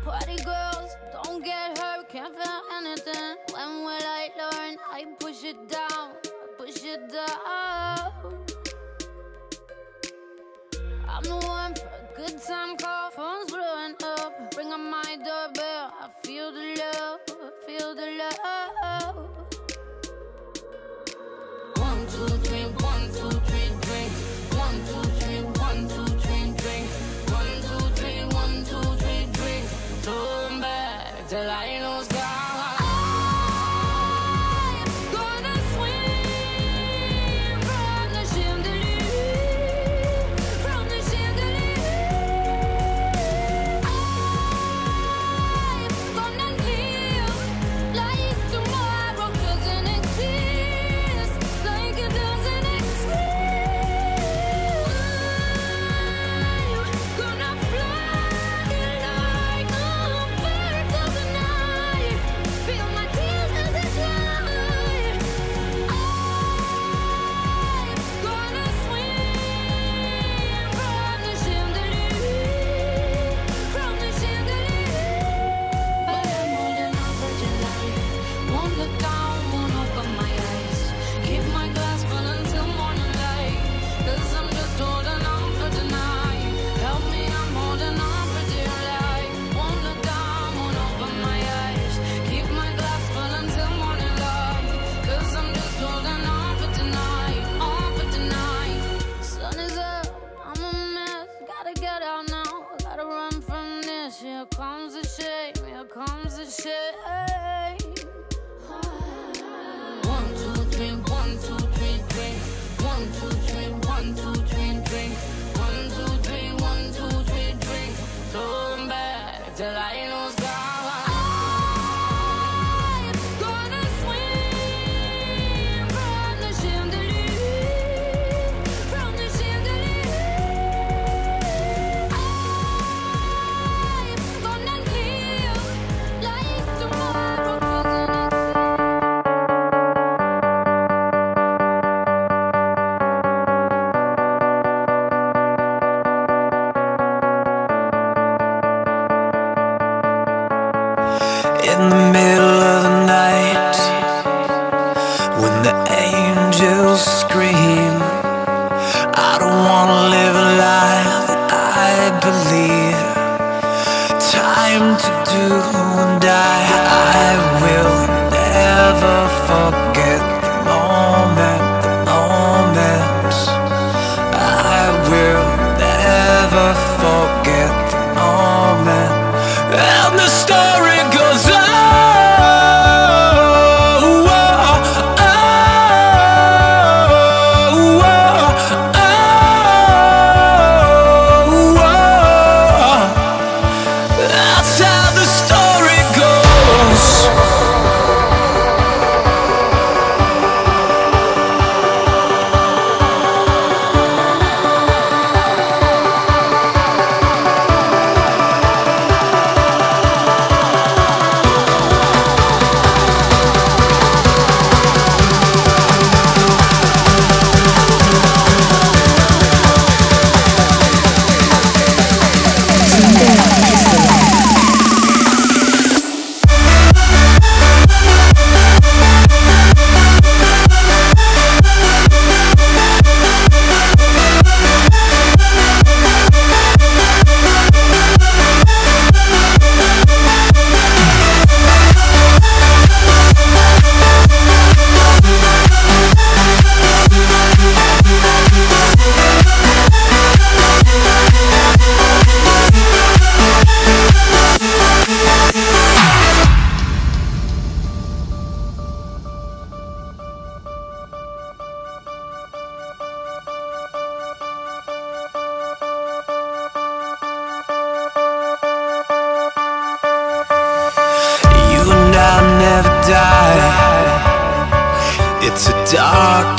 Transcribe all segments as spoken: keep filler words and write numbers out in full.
Party girls, don't get hurt, can't feel anything. When will I learn? I push it down, I push it down. I'm the one for a good time call, phone's blowing up. Ring on my doorbell, I feel the love, I feel the love. One, two, three, one, two, three, drink. One, two, three, one, two, three, drink. One, two, three, one, two, three, drink. Turn back till I lose God. Here comes the shame, here comes the shame. One, two, three, one, two, three, drink. One, two, three, one, two, three, drink. One, two, three, one, two, three, drink. Turn back till I lose God. In the middle of the night, when the angels scream, I don't wanna live a life that I believe. Time to do and die. I will never forget the moment, the moment. I will never forget the moment. And the story goes on. It's a dark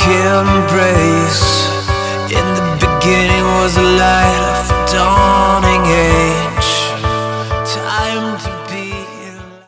embrace. In the beginning was a light of a dawning age.